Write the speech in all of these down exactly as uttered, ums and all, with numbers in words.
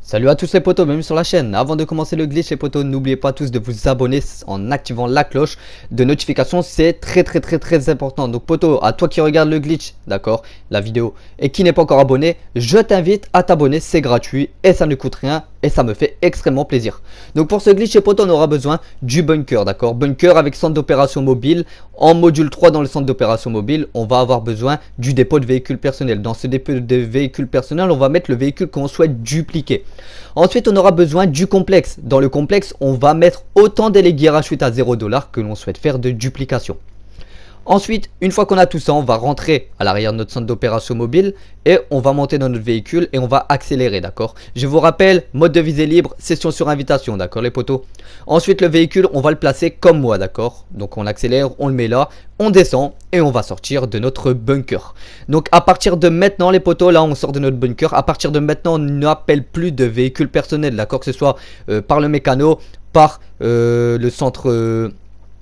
Salut à tous les potos, bienvenue sur la chaîne. Avant de commencer le glitch les potos, n'oubliez pas tous de vous abonner en activant la cloche de notification. C'est très très très très important. Donc potos, à toi qui regarde le glitch, d'accord, la vidéo, et qui n'est pas encore abonné, je t'invite à t'abonner, c'est gratuit et ça ne coûte rien. Et ça me fait extrêmement plaisir. Donc pour ce glitch les potos, on aura besoin du bunker, d'accord. Bunker avec centre d'opération mobile. En module trois dans le centre d'opération mobile, on va avoir besoin du dépôt de véhicules personnels. Dans ce dépôt de véhicules personnels, on va mettre le véhicule qu'on souhaite dupliquer. Ensuite, on aura besoin du complexe. Dans le complexe, on va mettre autant d'élégués rachute à zéro dollar que l'on souhaite faire de duplication. Ensuite, une fois qu'on a tout ça, on va rentrer à l'arrière de notre centre d'opération mobile et on va monter dans notre véhicule et on va accélérer, d'accord. Je vous rappelle, mode de visée libre, session sur invitation, d'accord les potos. Ensuite, le véhicule, on va le placer comme moi, d'accord. Donc on accélère, on le met là, on descend et on va sortir de notre bunker. Donc à partir de maintenant les potos, là on sort de notre bunker. À partir de maintenant, on n'appelle plus de véhicules personnels, d'accord, que ce soit euh, par le mécano, par euh, le centre... Euh,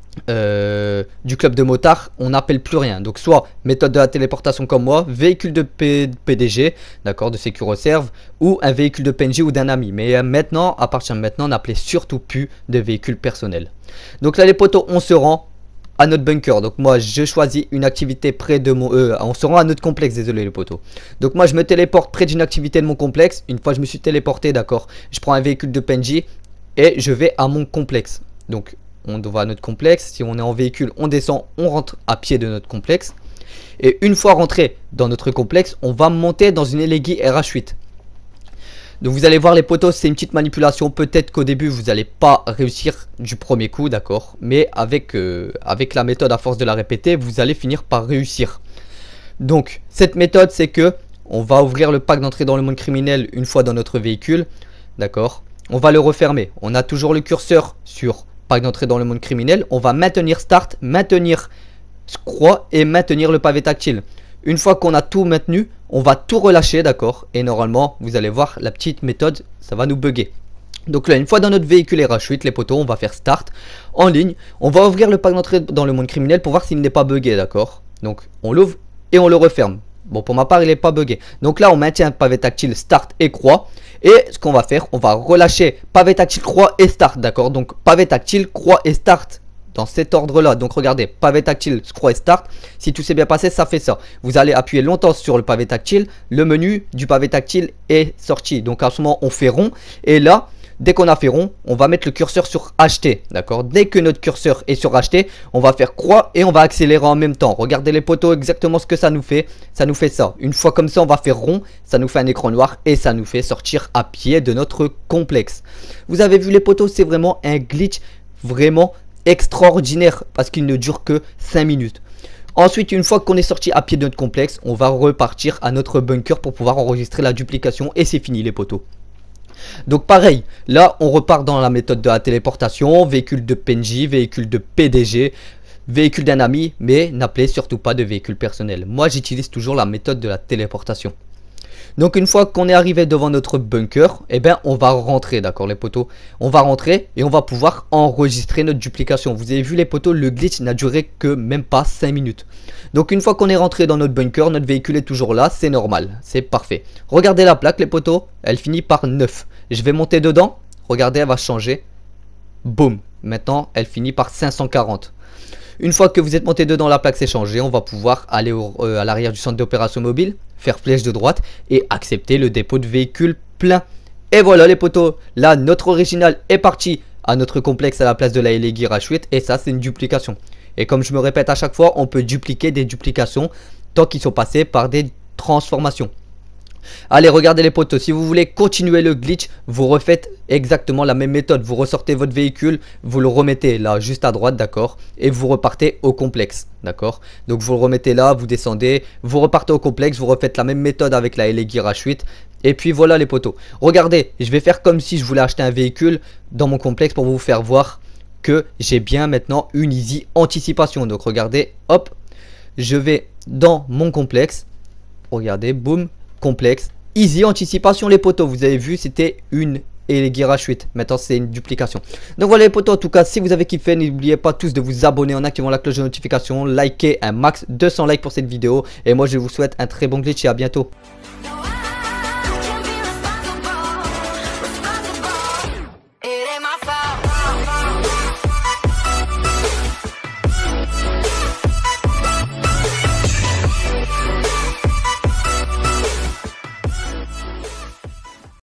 Euh, du club de motards, on n'appelle plus rien. Donc soit méthode de la téléportation comme moi, véhicule de P D G, d'accord, de SecuReserve, ou un véhicule de P N J ou d'un ami. Mais euh, maintenant, à partir de maintenant, n'appelez surtout plus de véhicules personnels. Donc là les potos, on se rend à notre bunker. Donc moi je choisis une activité près de mon euh, on se rend à notre complexe, désolé les potos. Donc moi je me téléporte près d'une activité de mon complexe. Une fois je me suis téléporté, d'accord, je prends un véhicule de P N J et je vais à mon complexe. Donc on va à notre complexe, si on est en véhicule, on descend, on rentre à pied de notre complexe. Et une fois rentré dans notre complexe, on va monter dans une élégie R H huit. Donc vous allez voir les potos, c'est une petite manipulation. Peut-être qu'au début vous n'allez pas réussir du premier coup, d'accord. Mais avec, euh, avec la méthode, à force de la répéter, vous allez finir par réussir. Donc cette méthode, c'est que on va ouvrir le pack d'entrée dans le monde criminel une fois dans notre véhicule, d'accord. On va le refermer. On a toujours le curseur sur pack d'entrée dans le monde criminel, on va maintenir start, maintenir croix et maintenir le pavé tactile. Une fois qu'on a tout maintenu, on va tout relâcher, d'accord. Et normalement, vous allez voir la petite méthode, ça va nous bugger. Donc là, une fois dans notre véhicule R H huit, les potos, on va faire start en ligne. On va ouvrir le pack d'entrée dans le monde criminel pour voir s'il n'est pas buggé, d'accord. Donc on l'ouvre et on le referme. Bon, pour ma part, il n'est pas buggé. Donc là, on maintient pavé tactile, start et croix. Et ce qu'on va faire, on va relâcher pavé tactile, croix et start, d'accord. Donc pavé tactile, croix et start dans cet ordre-là. Donc regardez, pavé tactile, croix et start. Si tout s'est bien passé, ça fait ça. Vous allez appuyer longtemps sur le pavé tactile. Le menu du pavé tactile est sorti. Donc à ce moment, on fait rond. Et là, dès qu'on a fait rond, on va mettre le curseur sur acheter, d'accord. Dès que notre curseur est sur acheter, on va faire croix et on va accélérer en même temps. Regardez les potos, exactement ce que ça nous fait. Ça nous fait ça. Une fois comme ça, on va faire rond. Ça nous fait un écran noir et ça nous fait sortir à pied de notre complexe. Vous avez vu les potos, c'est vraiment un glitch vraiment extraordinaire parce qu'il ne dure que cinq minutes. Ensuite, une fois qu'on est sorti à pied de notre complexe, on va repartir à notre bunker pour pouvoir enregistrer la duplication et c'est fini les potos. Donc pareil, là on repart dans la méthode de la téléportation, véhicule de P N J, véhicule de P D G, véhicule d'un ami, mais n'appelez surtout pas de véhicule personnel. Moi j'utilise toujours la méthode de la téléportation. Donc une fois qu'on est arrivé devant notre bunker, eh ben on va rentrer, d'accord les potos. On va rentrer et on va pouvoir enregistrer notre duplication. Vous avez vu les potos, le glitch n'a duré que même pas cinq minutes. Donc une fois qu'on est rentré dans notre bunker, notre véhicule est toujours là, c'est normal, c'est parfait. Regardez la plaque les potos, elle finit par neuf. Je vais monter dedans, regardez, elle va changer. Boum, maintenant elle finit par cinq cent quarante. Une fois que vous êtes monté dedans, la plaque s'est changée, on va pouvoir aller au, euh, à l'arrière du centre d'opération mobile, faire flèche de droite et accepter le dépôt de véhicule plein. Et voilà les potos, là notre original est parti à notre complexe à la place de la élégie R H huit et ça c'est une duplication. Et comme je me répète à chaque fois, on peut dupliquer des duplications tant qu'ils sont passés par des transformations. Allez, regardez les potos, si vous voulez continuer le glitch, vous refaites exactement la même méthode. Vous ressortez votre véhicule, vous le remettez là, juste à droite, d'accord. Et vous repartez au complexe, d'accord. Donc vous le remettez là, vous descendez, vous repartez au complexe, vous refaites la même méthode avec la élégie R H huit. Et puis voilà les potos. Regardez, je vais faire comme si je voulais acheter un véhicule dans mon complexe pour vous faire voir que j'ai bien maintenant une easy anticipation. Donc regardez, hop, je vais dans mon complexe. Regardez, boum. Complexe, easy anticipation les potos. Vous avez vu, c'était une élégie R H huit. Maintenant c'est une duplication. Donc voilà les potos, en tout cas si vous avez kiffé, n'oubliez pas tous de vous abonner en activant la cloche de notification, likez un max deux cents likes pour cette vidéo et moi je vous souhaite un très bon glitch et à bientôt.